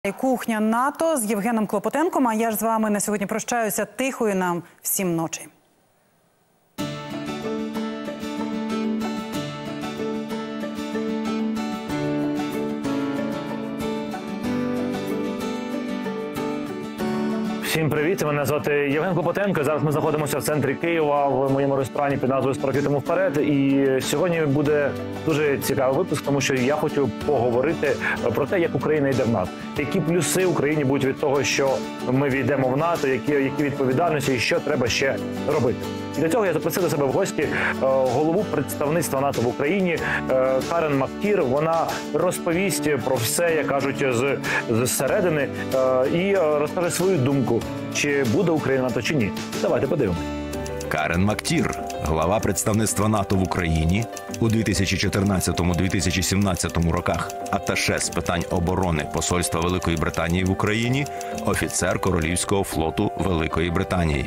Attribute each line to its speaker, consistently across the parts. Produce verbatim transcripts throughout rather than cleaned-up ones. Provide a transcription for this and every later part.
Speaker 1: Кухня НАТО з Євгеном Клопотенком, а я ж з вами на сьогодні прощаюся. Тихої нам всім ночі.
Speaker 2: Всім привіт, мене звати Євген Клопотенко. Зараз ми знаходимося в центрі Києва в моєму ресторані під назвою «З паркетом вперед». І сьогодні буде дуже цікавий випуск, тому що я хочу поговорити про те, як Україна йде в НАТО. Які плюси Україні будуть від того, що ми війдемо в НАТО, які, які відповідальності і що треба ще робити. І для цього я запросив до себе в гості голову представництва НАТО в Україні Карен Мактір. Вона розповість про все, як кажуть, з, зсередини і розкаже свою думку, чи буде Україна НАТО чи ні. Давайте подивимось.
Speaker 3: Карен Мактір, глава представництва НАТО в Україні, у дві тисячі чотирнадцятому - дві тисячі сімнадцятому роках аташе з питань оборони Посольства Великої Британії в Україні, офіцер Королівського флоту Великої Британії.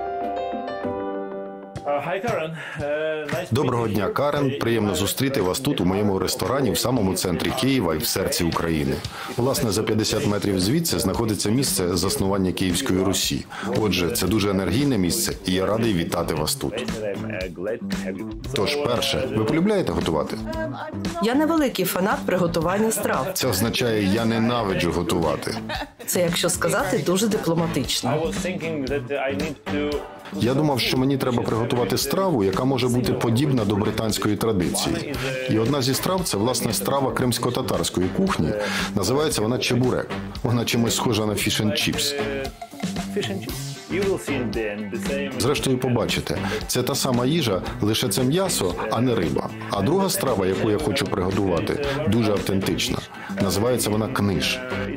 Speaker 4: Доброго дня, Карен. Приємно зустріти вас тут, у моєму ресторані, в самому центрі Києва і в серці України. Власне, за п'ятдесят метрів звідси знаходиться місце заснування Київської Русі. Отже, це дуже енергійне місце, і я радий вітати вас тут. Тож, перше, ви полюбляєте готувати?
Speaker 5: Я невеликий фанат приготування страв.
Speaker 4: Це означає, я ненавиджу готувати.
Speaker 5: Це, якщо сказати, дуже дипломатично.
Speaker 4: Я думав, що мені треба приготувати страву, яка може бути подібна до британської традиції. І одна зі страв – це, власне, страва кримсько-татарської кухні. Називається вона чебурек. Вона чимось схожа на fish and chips. Зрештою, побачите, це та сама їжа, лише це м'ясо, а не риба. А друга страва, яку я хочу приготувати, дуже автентична. Називається вона книш.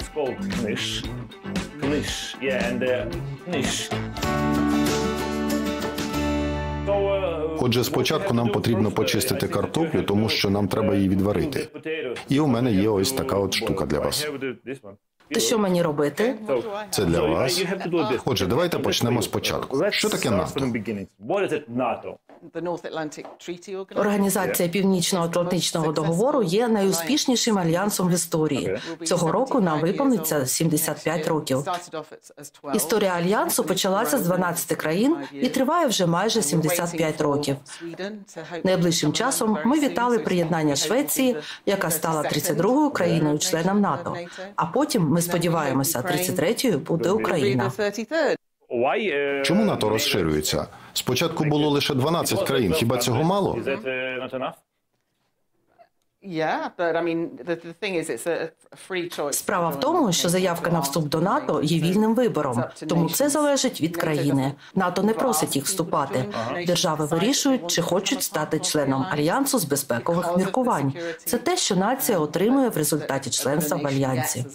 Speaker 4: Отже, спочатку нам потрібно почистити картоплю, тому що нам треба її відварити. І у мене є ось така от штука для вас.
Speaker 5: То що мені робити?
Speaker 4: Це для вас. Отже, давайте почнемо спочатку. Що таке НАТО?
Speaker 5: Організація Північно-Атлантичного договору є найуспішнішим альянсом в історії. Цього року нам виповниться сімдесят п'ять років. Історія альянсу почалася з дванадцяти країн і триває вже майже сімдесят п'ять років. Найближчим часом ми вітали приєднання Швеції, яка стала тридцять другою країною-членом НАТО. А потім, ми сподіваємося, тридцять третьою буде Україна.
Speaker 4: Чому НАТО розширюється? Спочатку було лише дванадцять країн. Хіба цього мало?
Speaker 5: Справа в тому, що заявка на вступ до НАТО є вільним вибором, тому це залежить від країни. НАТО не просить їх вступати. Держави вирішують, чи хочуть стати членом альянсу з безпекових міркувань. Це те, що нація отримує в результаті членства в альянсі.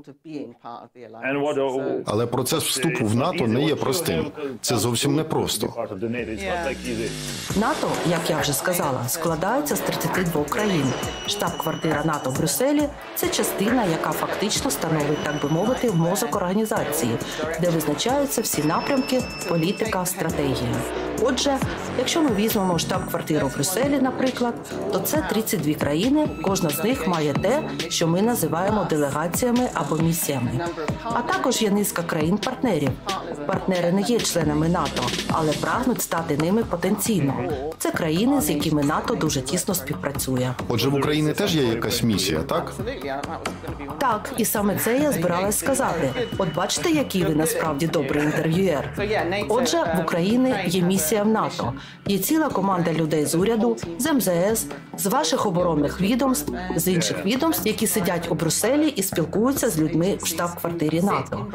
Speaker 4: Але процес вступу в НАТО не є простим. Це зовсім не просто.
Speaker 5: НАТО, як я вже сказала, складається з тридцяти двох країн. Штаб-квартира НАТО в Брюсселі – це частина, яка фактично становить, так би мовити, мозок організації, де визначаються всі напрямки, політика, стратегія. Отже, якщо ми візьмемо штаб-квартиру в Брюсселі, наприклад, то це тридцять дві країни, кожна з них має те, що ми називаємо делегаціями або місіями. А також є низка країн-партнерів. Партнери не є членами НАТО, але прагнуть стати ними потенційно. Це країни, з якими НАТО дуже тісно співпрацює.
Speaker 4: Отже, в Україні теж є якась місія, так?
Speaker 5: Так, і саме це я збиралась сказати. От бачите, який ви насправді добрий інтерв'юєр. Отже, в Україні є місія в НАТО. Є ціла команда людей з уряду, з ем зе ес, з ваших оборонних відомств, з інших відомств, які сидять у Брюсселі і спілкуються з людьми в штаб-квартирі НАТО.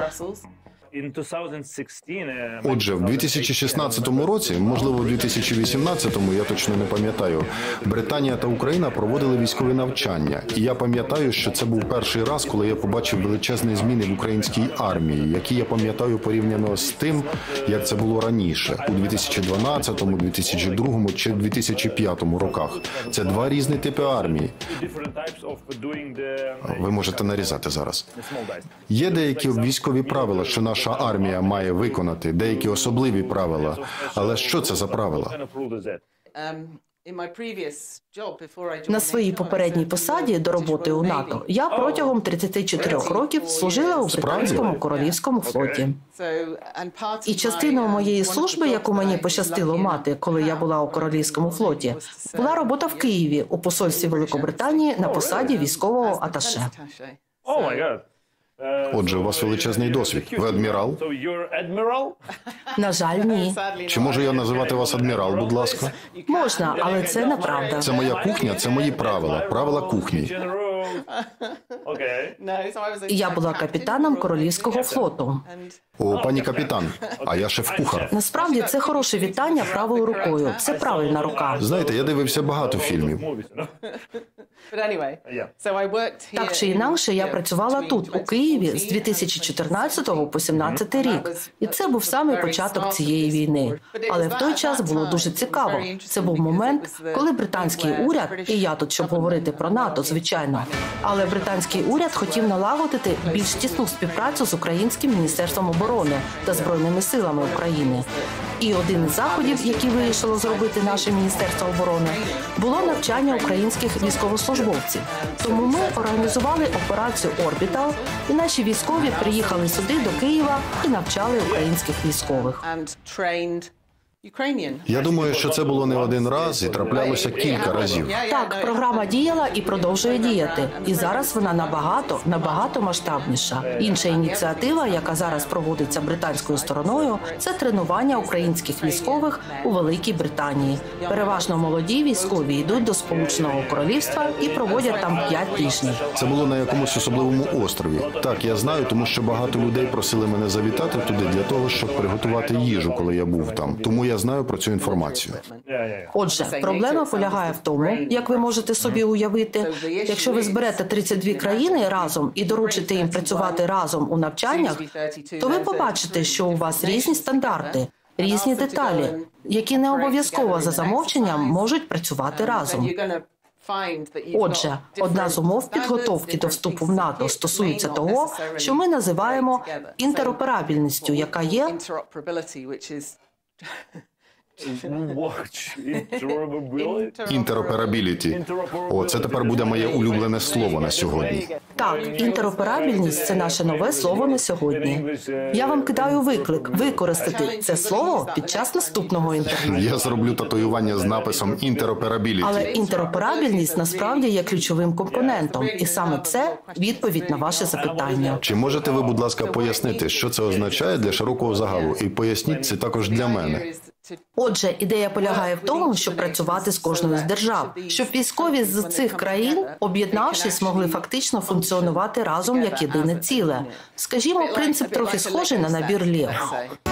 Speaker 4: Отже, в дві тисячі шістнадцятому році, можливо, в дві тисячі вісімнадцятому, я точно не пам'ятаю, Британія та Україна проводили військові навчання. І я пам'ятаю, що це був перший раз, коли я побачив величезні зміни в українській армії, які я пам'ятаю порівняно з тим, як це було раніше, у дві тисячі дванадцятому, дві тисячі другому чи дві тисячі п'ятому роках. Це два різні типи армії. Ви можете нарізати зараз. Є деякі військові правила, що наша армія має виконати, деякі особливі правила. Але що це за правила?
Speaker 5: На своїй попередній посаді до роботи у НАТО я протягом тридцяти чотирьох років служила у британському королівському флоті. І частиною моєї служби, яку мені пощастило мати, коли я була у королівському флоті, була робота в Києві у посольстві Великобританії на посаді військового аташе.
Speaker 2: О май гад.
Speaker 4: Отже, у вас величезний досвід. Ви адмірал?
Speaker 5: На жаль, ні.
Speaker 4: Чи можу я називати вас адмірал, будь ласка?
Speaker 5: Можна, але це неправда.
Speaker 4: Це моя кухня, це мої правила. Правила кухні.
Speaker 5: Я була капітаном королівського флоту.
Speaker 4: О, пані капітан, а я шеф-кухар.
Speaker 5: Насправді, це хороше вітання правою рукою. Це правильна рука.
Speaker 4: Знаєте, я дивився багато фільмів.
Speaker 5: Так чи інакше, я працювала тут, у Києві, з дві тисячі чотирнадцятого по сімнадцятий рік. І це був самий початок цієї війни. Але в той час було дуже цікаво. Це був момент, коли британський уряд, і я тут, щоб говорити про НАТО, звичайно, але британський уряд хотів налагодити більш тісну співпрацю з Українським міністерством оборони та Збройними силами України. І один із заходів, який вирішило зробити наше Міністерство оборони, було навчання українських військовослужбовців. Тому ми організували операцію «Орбітал», і наші військові приїхали сюди, до Києва, і навчали українських військових.
Speaker 4: Я думаю, що це було не один раз і траплялося кілька разів.
Speaker 5: Так, програма діяла і продовжує діяти. І зараз вона набагато, набагато масштабніша. Інша ініціатива, яка зараз проводиться британською стороною, це тренування українських військових у Великій Британії. Переважно молоді військові йдуть до Сполученого Королівства і проводять там п'ять тижнів.
Speaker 4: Це було на якомусь особливому острові. Так, я знаю, тому що багато людей просили мене завітати туди для того, щоб приготувати їжу, коли я був там. Тому я знаю про цю інформацію.
Speaker 5: Отже, проблема полягає в тому, як ви можете собі уявити, якщо ви зберете тридцять дві країни разом і доручите їм працювати разом у навчаннях, то ви побачите, що у вас різні стандарти, різні деталі, які не обов'язково за замовченням можуть працювати разом. Отже, одна з умов підготовки до вступу в НАТО стосується того, що ми називаємо інтероперабільністю, яка є
Speaker 4: Інтероперабіліті. О, це тепер буде моє улюблене слово на сьогодні.
Speaker 5: Так, інтероперабільність – це наше нове слово на сьогодні. Я вам кидаю виклик використати це слово під час наступного інтерв'ю.
Speaker 4: Я зроблю татуювання з написом інтероперабіліті.
Speaker 5: Але інтероперабільність насправді є ключовим компонентом, і саме це відповідь на ваше запитання.
Speaker 4: Чи можете ви, будь ласка, пояснити, що це означає для широкого загалу? І поясніть це також для мене.
Speaker 5: Отже, ідея полягає в тому, щоб працювати з кожною з держав, щоб військові з цих країн, об'єднавшись, могли фактично функціонувати разом як єдине ціле. Скажімо, принцип трохи схожий на набір Лего.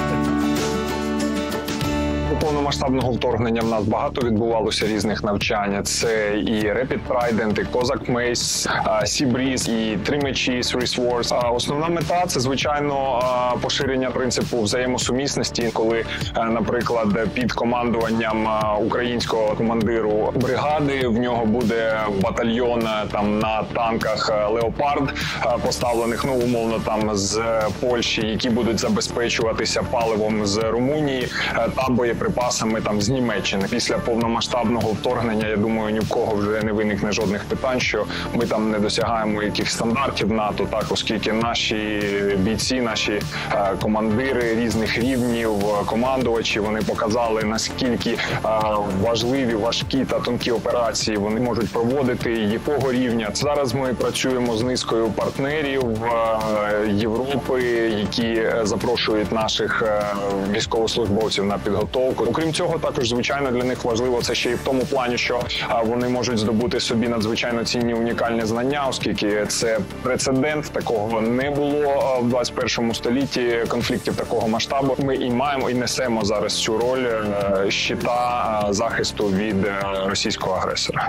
Speaker 6: До повномасштабного вторгнення в нас багато відбувалося різних навчань. Це і Rapid Trident, і Cossack Mace, Sea Breeze, і Три мечі, Three Swords. Основна мета – це, звичайно, поширення принципу взаємосумісності, коли, наприклад, під командуванням українського командиру бригади в нього буде батальйон там на танках «Леопард», поставлених, ну, умовно, там з Польщі, які будуть забезпечуватися паливом з Румунії та боєприпасами там з Німеччини. Після повномасштабного вторгнення, я думаю, ні в кого вже не виникне жодних питань, що ми там не досягаємо яких стандартів НАТО, так, оскільки наші бійці, наші е, командири різних рівнів, командувачі, вони показали, наскільки е, важливі, важкі та тонкі операції вони можуть проводити, якого рівня. Зараз ми працюємо з низкою партнерів е, Європи, які запрошують наших е, військовослужбовців на підготовку. Окрім цього, також, звичайно, для них важливо це ще й в тому плані, що вони можуть здобути собі надзвичайно цінні унікальні знання, оскільки це прецедент, такого не було в двадцять першому столітті, конфліктів такого масштабу. Ми і маємо, і несемо зараз цю роль щита захисту від російського агресора.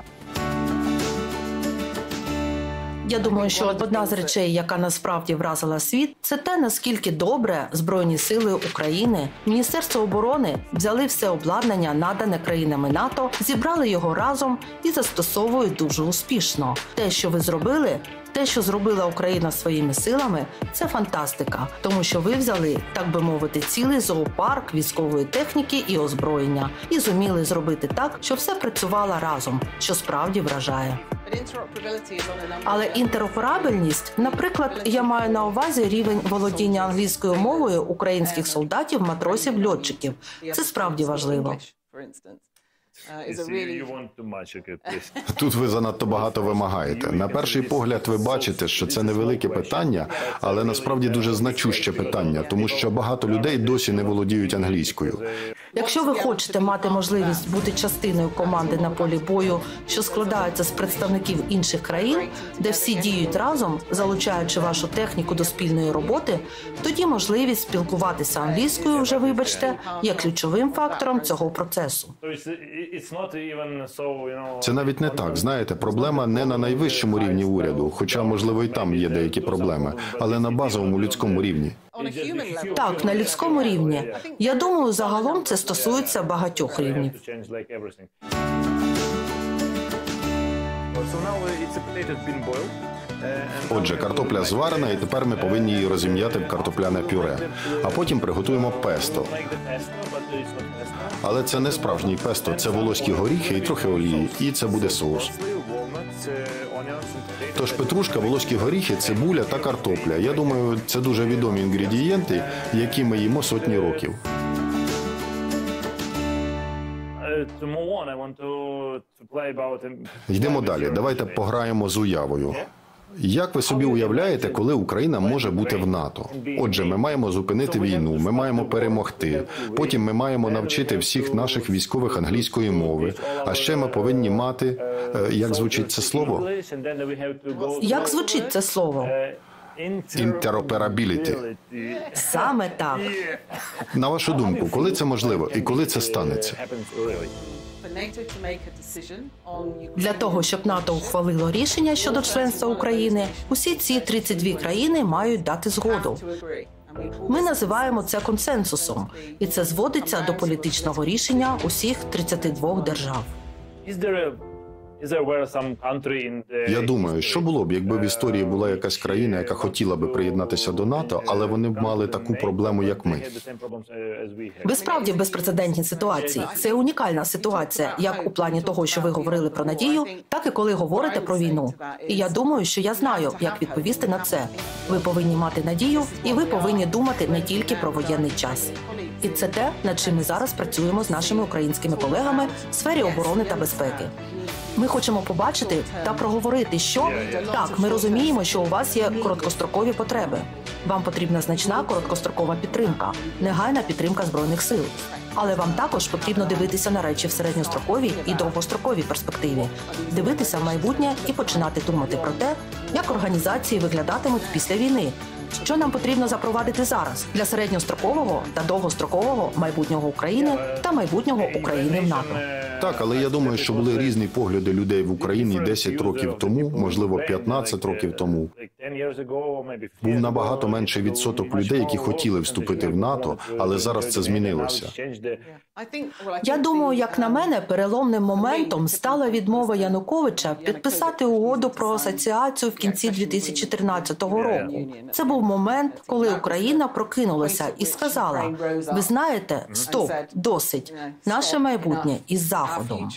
Speaker 5: Я думаю, що одна з речей, яка насправді вразила світ, це те, наскільки добре Збройні сили України, Міністерство оборони взяли все обладнання, надане країнами НАТО, зібрали його разом і застосовують дуже успішно. Те, що ви зробили, Те, що зробила Україна своїми силами, це фантастика, тому що ви взяли, так би мовити, цілий зоопарк військової техніки і озброєння і зуміли зробити так, що все працювало разом, що справді вражає. Але інтероперабельність, наприклад, я маю на увазі рівень володіння англійською мовою українських солдатів, матросів, льотчиків. Це справді важливо.
Speaker 4: Тут ви занадто багато вимагаєте. На перший погляд ви бачите, що це невелике питання, але насправді дуже значуще питання, тому що багато людей досі не володіють англійською.
Speaker 5: Якщо ви хочете мати можливість бути частиною команди на полі бою, що складається з представників інших країн, де всі діють разом, залучаючи вашу техніку до спільної роботи, тоді можливість спілкуватися англійською, вже вибачте, є ключовим фактором цього процесу.
Speaker 4: Це навіть не так. Знаєте, проблема не на найвищому рівні уряду, хоча, можливо, і там є деякі проблеми, але на базовому людському рівні.
Speaker 5: Так, на людському рівні. Я думаю, загалом це стосується багатьох рівнів.
Speaker 4: Отже, картопля зварена, і тепер ми повинні її розім'яти в картопляне пюре. А потім приготуємо песто. Але це не справжній песто, це волоські горіхи і трохи олії, і це буде соус. Тож петрушка, волоські горіхи, цибуля та картопля. Я думаю, це дуже відомі інгредієнти, які ми їмо сотні років. Йдемо далі. Давайте пограємо з уявою. Як ви собі уявляєте, коли Україна може бути в НАТО? Отже, ми маємо зупинити війну, ми маємо перемогти. Потім ми маємо навчити всіх наших військових англійської мови. А ще ми повинні мати... Як звучить це слово?
Speaker 5: Як звучить це слово?
Speaker 4: Інтероперабіліті.
Speaker 5: Саме так.
Speaker 4: На вашу думку, коли це можливо і коли це станеться?
Speaker 5: Для того, щоб НАТО ухвалило рішення щодо членства України, усі ці тридцять дві країни мають дати згоду. Ми називаємо це консенсусом, і це зводиться до політичного рішення усіх тридцяти двох держав.
Speaker 4: Я думаю, що було б, якби в історії була якась країна, яка хотіла би приєднатися до НАТО, але вони б мали таку проблему, як ми.
Speaker 5: Ви справді в безпрецедентній ситуації. Це унікальна ситуація, як у плані того, що ви говорили про надію, так і коли говорите про війну. І я думаю, що я знаю, як відповісти на це. Ви повинні мати надію, і ви повинні думати не тільки про воєнний час. І це те, над чим ми зараз працюємо з нашими українськими колегами в сфері оборони та безпеки. Ми хочемо побачити та проговорити, що так, ми розуміємо, що у вас є короткострокові потреби. Вам потрібна значна короткострокова підтримка, негайна підтримка Збройних сил. Але вам також потрібно дивитися на речі в середньостроковій і довгостроковій перспективі, дивитися в майбутнє і починати думати про те, як організації виглядатимуть після війни. Що нам потрібно запровадити зараз для середньострокового та довгострокового майбутнього України та майбутнього України в НАТО?
Speaker 4: Так, але я думаю, що були різні погляди людей в Україні десять років тому, можливо, п'ятнадцять років тому. Був набагато менший відсоток людей, які хотіли вступити в НАТО, але зараз це змінилося.
Speaker 5: Я думаю, як на мене, переломним моментом стала відмова Януковича підписати угоду про асоціацію в кінці дві тисячі тринадцятого року. Це був момент, коли Україна прокинулася і сказала: ви знаєте, стоп, досить, наше майбутнє із Заходом.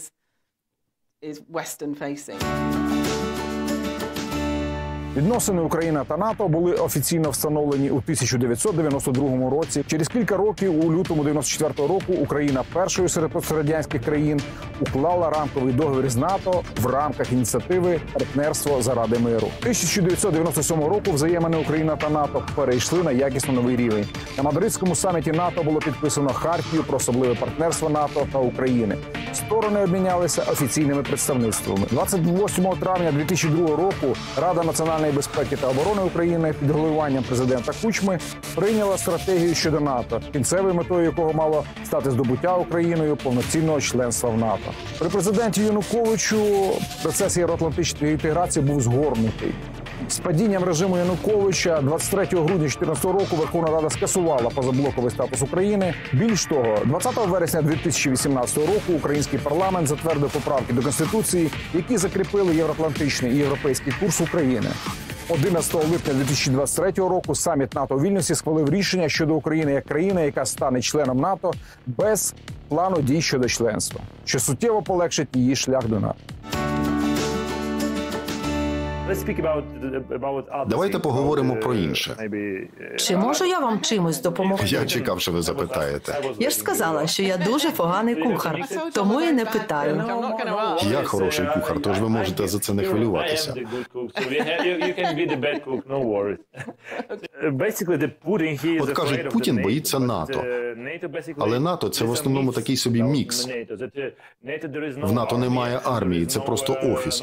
Speaker 7: Відносини Україна та НАТО були офіційно встановлені у тисяча дев'ятсот дев'яносто другому році. Через кілька років, у лютому дев'яносто четвертого року, Україна першою серед пострадянських країн уклала рамковий договір з НАТО в рамках ініціативи «Партнерство заради миру». тисяча дев'ятсот дев'яносто сьомого року взаємини Україна та НАТО перейшли на якісно новий рівень. На Мадридському саміті НАТО було підписано хартію про особливе партнерство НАТО та України. Сторони обмінялися офіційними представництвами. двадцять восьмого травня дві тисячі другого року Рада національної безпеки та оборони України під головуванням президента Кучми прийняла стратегію щодо НАТО, кінцевою метою якого мало стати здобуття Україною повноцінного членства в НАТО. При президенті Януковичу процес євроатлантичної інтеграції був згорнутий. З падінням режиму Януковича двадцять третього грудня дві тисячі чотирнадцятого року Верховна Рада скасувала позаблоковий статус України. Більш того, двадцятого вересня дві тисячі вісімнадцятого року український парламент затвердив поправки до Конституції, які закріпили євроатлантичний і європейський курс України. одинадцятого липня дві тисячі двадцять третього року саміт НАТО у Вільнюсі схвалив рішення щодо України як країни, яка стане членом НАТО без плану дій щодо членства, що суттєво полегшить її шлях до НАТО.
Speaker 4: Давайте поговоримо про інше.
Speaker 5: Чи можу я вам чимось допомогти?
Speaker 4: Я чекав, що ви запитаєте.
Speaker 5: Я ж сказала, що я дуже поганий кухар, тому і не питаю.
Speaker 4: Я хороший кухар, тож ви можете за це не хвилюватися. От кажуть, Путін боїться НАТО. Але НАТО – це в основному такий собі мікс. В НАТО немає армії, це просто офіс.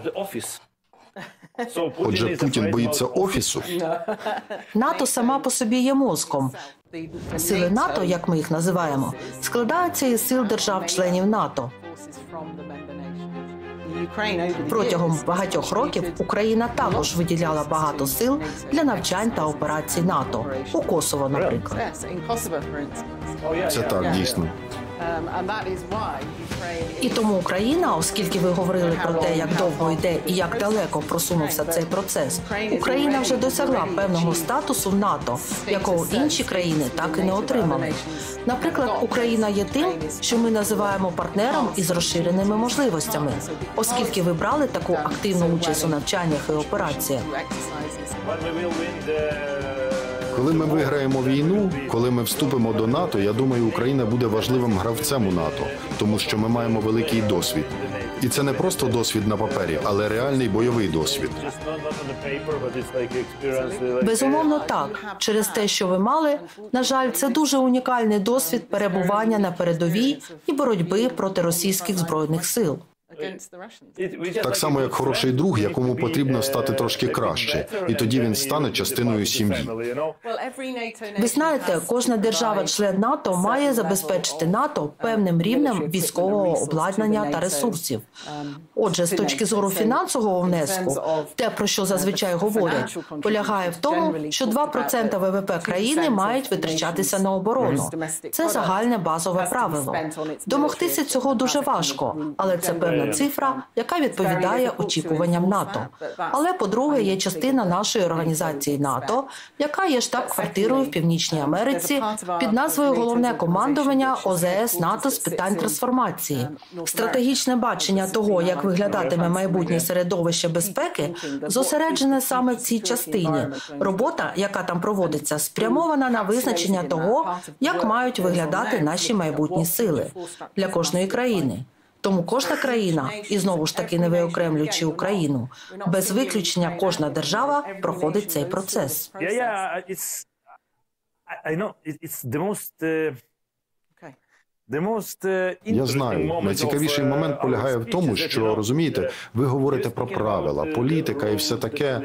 Speaker 4: Отже, Путін боїться офісу?
Speaker 5: НАТО сама по собі є мозком. Сили НАТО, як ми їх називаємо, складаються із сил держав-членів НАТО. Протягом багатьох років Україна також виділяла багато сил для навчань та операцій НАТО. У Косово, наприклад.
Speaker 4: Це так, дійсно.
Speaker 5: І тому Україна, оскільки ви говорили про те, як довго йде і як далеко просунувся цей процес, Україна вже досягла певного статусу в НАТО, якого інші країни так і не отримали. Наприклад, Україна є тим, що ми називаємо партнером із розширеними можливостями, оскільки ви брали таку активну участь у навчаннях і операціях.
Speaker 4: Коли ми виграємо війну, коли ми вступимо до НАТО, я думаю, Україна буде важливим гравцем у НАТО, тому що ми маємо великий досвід. І це не просто досвід на папері, але реальний бойовий досвід.
Speaker 5: Безумовно так. Через те, що ви мали, на жаль, це дуже унікальний досвід перебування на передовій і боротьби проти російських збройних сил.
Speaker 4: Так само, як хороший друг, якому потрібно стати трошки краще, і тоді він стане частиною сім'ї.
Speaker 5: Ви знаєте, кожна держава-член НАТО має забезпечити НАТО певним рівнем військового обладнання та ресурсів. Отже, з точки зору фінансового внеску, те, про що зазвичай говорять, полягає в тому, що два відсотки ВВП країни мають витрачатися на оборону. Це загальне базове правило. Домогтися цього дуже важко, але це певна цифра, яка відповідає очікуванням НАТО. Але, по-друге, є частина нашої організації НАТО, яка є штаб-квартирою в Північній Америці під назвою Головне командування О З С НАТО з питань трансформації. Стратегічне бачення того, як виглядатиме майбутнє середовище безпеки, зосереджене саме в цій частині. Робота, яка там проводиться, спрямована на визначення того, як мають виглядати наші майбутні сили для кожної країни. Тому кожна країна, і знову ж таки не виокремлюючи Україну, без виключення кожна держава проходить цей процес.
Speaker 4: Я знаю, найцікавіший момент полягає в тому, що, розумієте, ви говорите про правила, політика і все таке.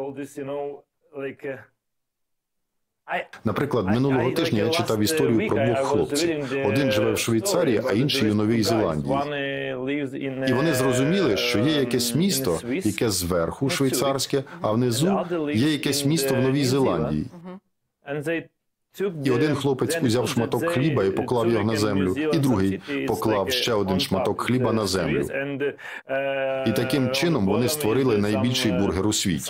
Speaker 4: Наприклад, минулого тижня я читав історію про двох хлопців. Один живе в Швейцарії, а інший у Новій Зеландії. І вони зрозуміли, що є якесь місто, яке зверху швейцарське, а внизу є якесь місто в Новій Зеландії. І один хлопець узяв шматок хліба і поклав його на землю, і другий поклав ще один шматок хліба на землю. І таким чином вони створили найбільший бургер у світі.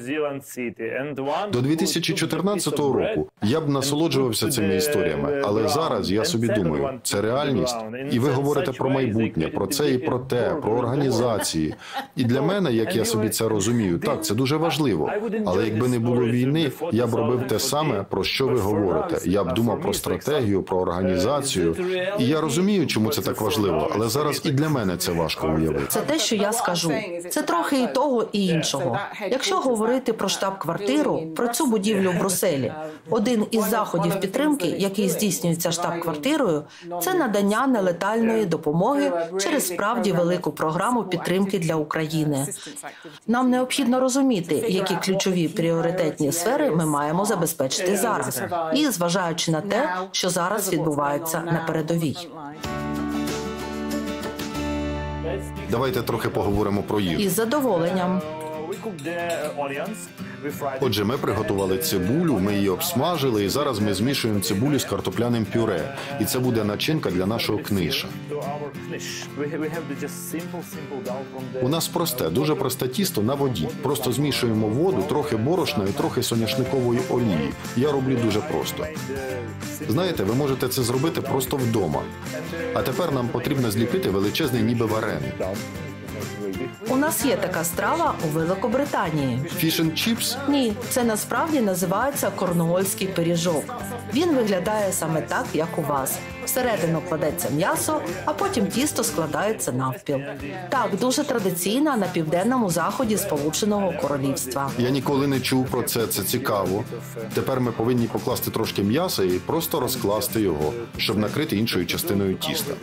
Speaker 4: До дві тисячі чотирнадцятого року я б насолоджувався цими історіями, але зараз я собі думаю, це реальність. І ви говорите про майбутнє, про це і про те, про організації. І для мене, як я собі це розумію, так, це дуже важливо. Але якби не було війни, я б робив те саме, про що ви говорите. Я б думав про стратегію, про організацію. І я розумію, чому це так важливо, але зараз і для мене це важко уявити.
Speaker 5: Це те, що я скажу. Це трохи і того, і іншого. Якщо говорити про штаб-квартиру, про цю будівлю в Брюсселі, один із заходів підтримки, який здійснюється штаб-квартирою, це надання нелетальної допомоги через справді велику програму підтримки для України. Нам необхідно розуміти, які ключові пріоритетні сфери ми маємо забезпечити зараз. І зважаючи на те, що зараз відбувається на передовій.
Speaker 4: Давайте трохи поговоримо про їжу.
Speaker 5: Із задоволенням.
Speaker 4: Отже, ми приготували цибулю, ми її обсмажили, і зараз ми змішуємо цибулю з картопляним пюре. І це буде начинка для нашого книша. У нас просте, дуже просте тісто на воді. Просто змішуємо воду, трохи борошна і трохи соняшникової олії. Я роблю дуже просто. Знаєте, ви можете це зробити просто вдома. А тепер нам потрібно зліпити величезний ніби вареник.
Speaker 5: У нас є така страва у Великобританії.
Speaker 4: Fish and chips?
Speaker 5: Ні, це насправді називається корнуольський пиріжок. Він виглядає саме так, як у вас. Всередину кладеться м'ясо, а потім тісто складається навпіл. Так, дуже традиційна на південному заході Сполученого Королівства.
Speaker 4: Я ніколи не чув про це, це цікаво. Тепер ми повинні покласти трошки м'яса і просто розкласти його, щоб накрити іншою частиною тіста.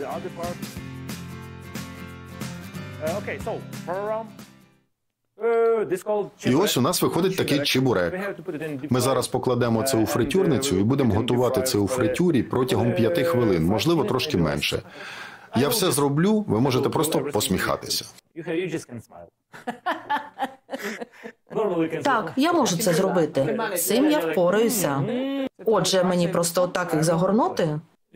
Speaker 4: І ось у нас виходить такий чебурек. Ми зараз покладемо це у фритюрницю і будемо готувати це у фритюрі протягом п'яти хвилин, можливо, трошки менше. Я все зроблю, ви можете просто посміхатися.
Speaker 5: Так, я можу це зробити. З цим я впораюся. Отже, мені просто отак їх загорнути?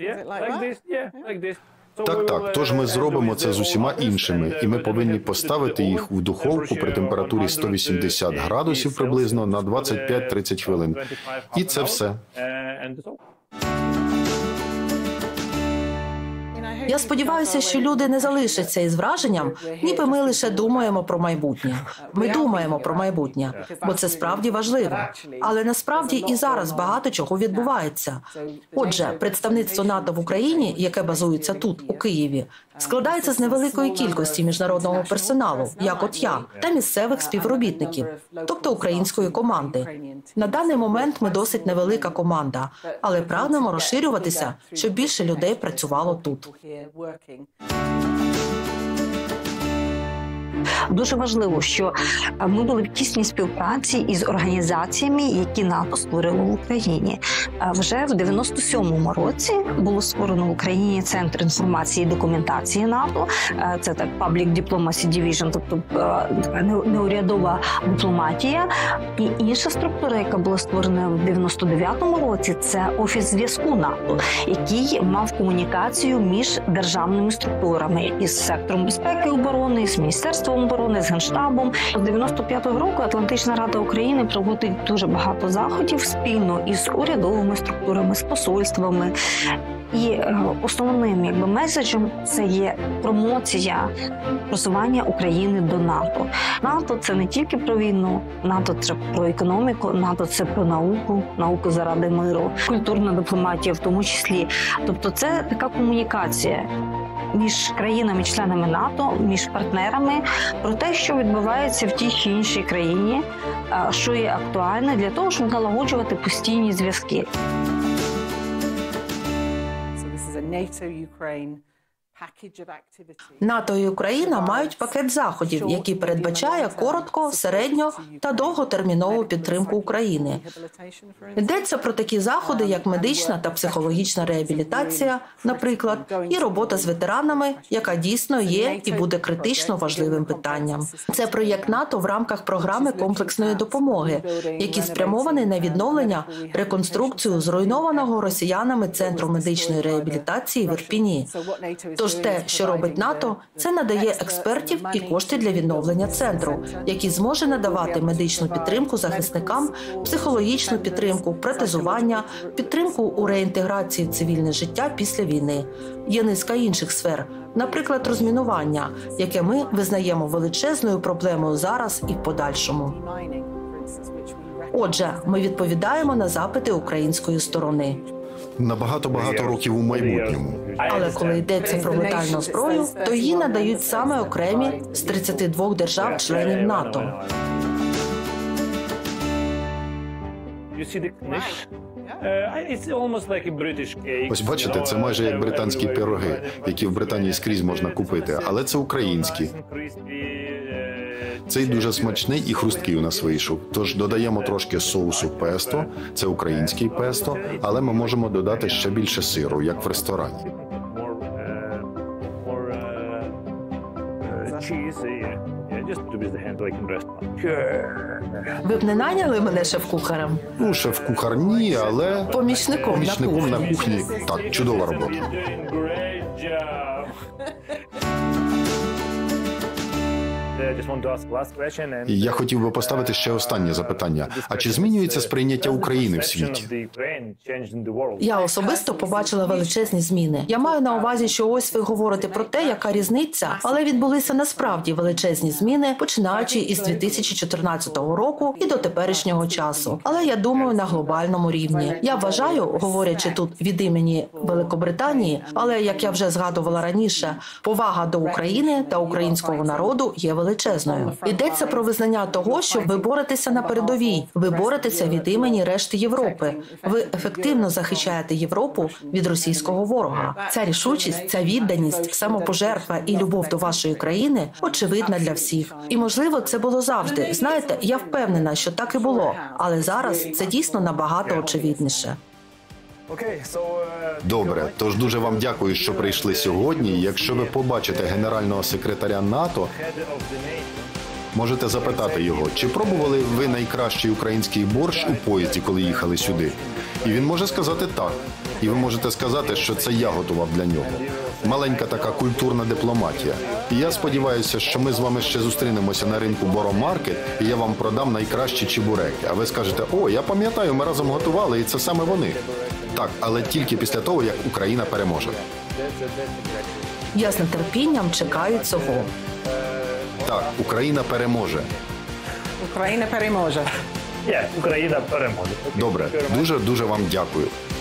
Speaker 4: Так, так, тож ми зробимо це з усіма іншими, і ми повинні поставити їх в духовку при температурі сто вісімдесят градусів приблизно на двадцять п'ять - тридцять хвилин. І це все.
Speaker 5: Я сподіваюся, що люди не залишаться із враженням, ніби ми лише думаємо про майбутнє. Ми думаємо про майбутнє, бо це справді важливо. Але насправді і зараз багато чого відбувається. Отже, представництво НАТО в Україні, яке базується тут, у Києві, складається з невеликої кількості міжнародного персоналу, як от я, та місцевих співробітників, тобто української команди. На даний момент ми досить невелика команда, але прагнемо розширюватися, щоб більше людей працювало тут.
Speaker 8: Дуже важливо, що ми були в тісній співпраці із організаціями, які НАТО створило в Україні. Вже в дев'яносто сьомому році було створено в Україні Центр інформації і документації НАТО. Це так Public Diplomacy Division, тобто неурядова дипломатія. І інша структура, яка була створена в дев'яносто дев'ятому році, це Офіс зв'язку НАТО, який мав комунікацію між державними структурами із сектором безпеки і оборони, з Міністерством оборони, з Генштабом. З дев'яносто п'ятого року Атлантична Рада України проводить дуже багато заходів спільно із урядовими структурами, з посольствами. І е, основним якби меседжем це є промоція просування України до НАТО. НАТО – це не тільки про війну, НАТО – це про економіку, НАТО – це про науку, науку заради миру, культурна дипломатія в тому числі. Тобто це така комунікація між країнами-членами НАТО, між партнерами про те, що відбувається в тій чи іншій країні, що є актуальне для того, щоб налагоджувати постійні зв'язки.
Speaker 5: НАТО і Україна мають пакет заходів, який передбачає коротко, середньо та довготермінову підтримку України. Йдеться про такі заходи, як медична та психологічна реабілітація, наприклад, і робота з ветеранами, яка дійсно є і буде критично важливим питанням. Це проєкт НАТО в рамках програми комплексної допомоги, який спрямований на відновлення, реконструкцію зруйнованого росіянами Центру медичної реабілітації в Ірпіні. Тож те, що робить НАТО, це надає експертів і кошти для відновлення центру, який зможе надавати медичну підтримку захисникам, психологічну підтримку, протезування, підтримку у реінтеграції в цивільне життя після війни. Є низка інших сфер, наприклад, розмінування, яке ми визнаємо величезною проблемою зараз і в подальшому. Отже, ми відповідаємо на запити української сторони.
Speaker 4: На багато-багато років у майбутньому.
Speaker 5: Але коли йдеться про летальну зброю, то її надають саме окремі з тридцяти двох держав-членів НАТО.
Speaker 4: Ось бачите, це майже як британські пироги, які в Британії скрізь можна купити, але це українські. Цей дуже смачний і хрусткий у нас вийшов. Тож додаємо трошки соусу песто, це український песто, але ми можемо додати ще більше сиру, як в ресторані.
Speaker 2: just to be the hand like in restaurant.
Speaker 5: Ви б не найняли мене шеф-кухарем?
Speaker 4: Ну, шеф-кухар ні, але
Speaker 5: Помічником,
Speaker 4: помічником
Speaker 5: на
Speaker 4: на
Speaker 5: кухні.
Speaker 4: кухні. Так, чудова робота.
Speaker 2: You're doing great job. I just want to ask last question and,
Speaker 4: І я хотів би поставити ще останнє запитання. А чи змінюється сприйняття України в світі?
Speaker 5: Я особисто побачила величезні зміни. Я маю на увазі, що ось ви говорите про те, яка різниця, але відбулися насправді величезні зміни, починаючи із дві тисячі чотирнадцятого року і до теперішнього часу. Але я думаю, на глобальному рівні. Я вважаю, говорячи тут від імені Великобританії, але, як я вже згадувала раніше, повага до України та українського народу є величезною. Йдеться про визнання того, що ви боретеся на передовій, ви боретеся від імені решти Європи. Ви ефективно захищаєте Європу від російського ворога. Ця рішучість, ця відданість, самопожертва і любов до вашої країни очевидна для всіх. І, можливо, це було завжди. Знаєте, я впевнена, що так і було. Але зараз це дійсно набагато очевидніше.
Speaker 4: Добре, тож дуже вам дякую, що прийшли сьогодні. Якщо ви побачите генерального секретаря НАТО, можете запитати його, чи пробували ви найкращий український борщ у поїзді, коли їхали сюди? І він може сказати так. І ви можете сказати, що це я готував для нього. Маленька така культурна дипломатія. І я сподіваюся, що ми з вами ще зустрінемося на ринку Боромаркет, і я вам продам найкращі чебуреки. А ви скажете, о, я пам'ятаю, ми разом готували, і це саме вони. Так, але тільки після того, як Україна переможе.
Speaker 5: Я з нетерпінням чекаю цього.
Speaker 4: Так, Україна переможе.
Speaker 1: Україна переможе.
Speaker 2: Є, Україна переможе.
Speaker 4: Добре, дуже-дуже вам дякую.